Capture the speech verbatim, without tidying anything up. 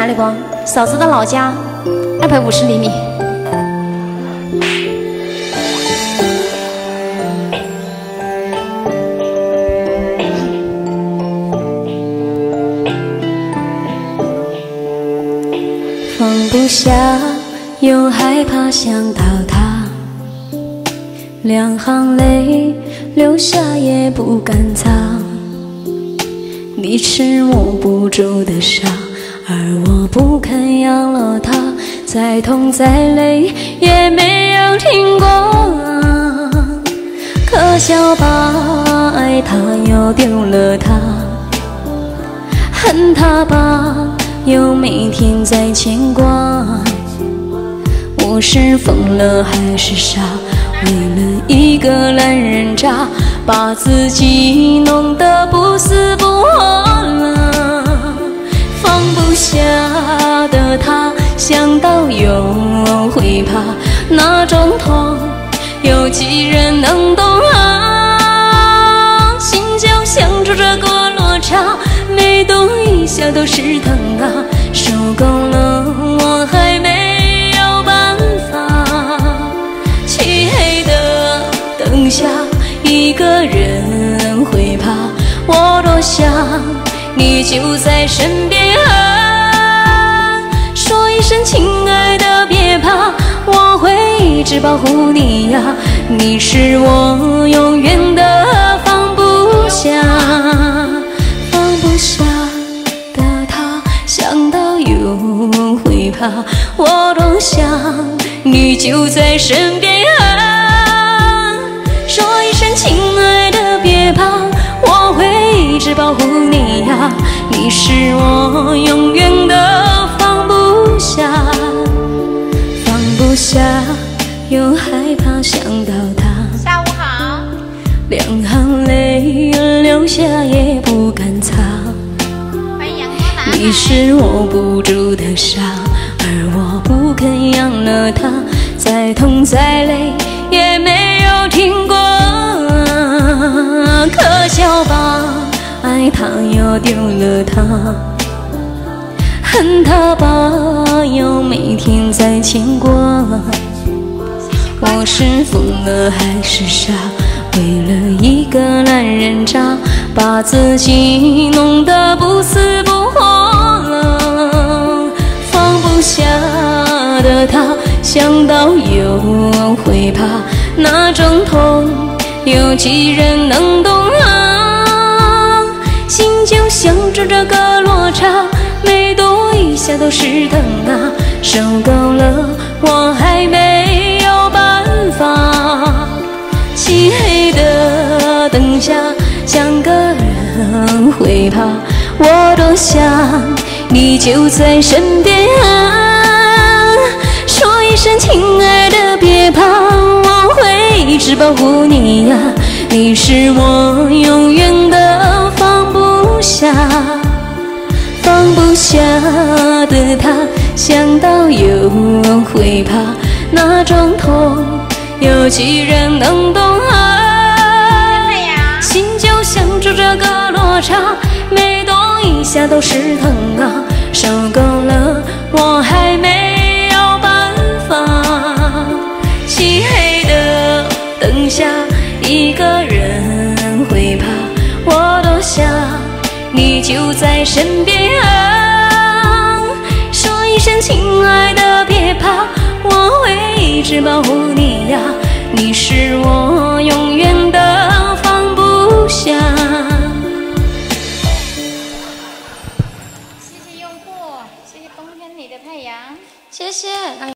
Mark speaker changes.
Speaker 1: 里过？嫂子的老家，二百五十厘米。放不下，又害怕想到他，两行泪流下也不敢擦。你是握不住的沙，而我不肯养了它，再痛再累也没有停过。可笑吧，爱他又丢了他，恨他吧，又每天在牵挂。我是疯了还是傻？为了一个男人渣，把自己弄得不死不活了。放不下的他，想到又会怕，那种痛有几人能懂啊？心就像住着个落差，每动一下都是疼啊。受够了我还没有办法，漆黑的灯下一个人会怕。我多想你就在身边啊，说一声亲爱的别怕，我会一直保护你呀。你是我永远的放不下，放不下的他，想到又会怕。我多想你就在身边啊，说一声亲爱的别怕，我会一直保护你呀。你是我永远的放不下，放不下又害怕想到他。
Speaker 2: 下午好。
Speaker 1: 两行泪流下也不敢擦。
Speaker 2: 欢迎阳光男孩。
Speaker 1: 你是握不住的沙，而我不肯养了它，再痛再累也没有停过。可笑吧，爱他又丢了他，恨他吧，又每天在牵挂。我是疯了还是傻？为了一个男人渣，把自己弄得不死不活了。放不下的他，想到又会怕，那种痛有几人能懂啊？心就像住着个落差，每多一下都是疼啊。受够了我还没有办法，漆黑的灯下像个人会怕。我多想你就在身边啊，说一声亲爱的别怕，我会一直保护你呀。你是我永远的放不下，放不下的他，想到又会怕，那种痛有几人能懂啊？心就像住着个落差，每动一下都是疼啊。受够了我还没有办法，漆黑的灯下一个人会怕。我多想你就在身边啊，说一声亲爱的别怕，我会一直保护你呀。你是我永远的放不下。
Speaker 2: 谢谢诱惑，谢谢冬天里的太阳，
Speaker 1: 谢谢。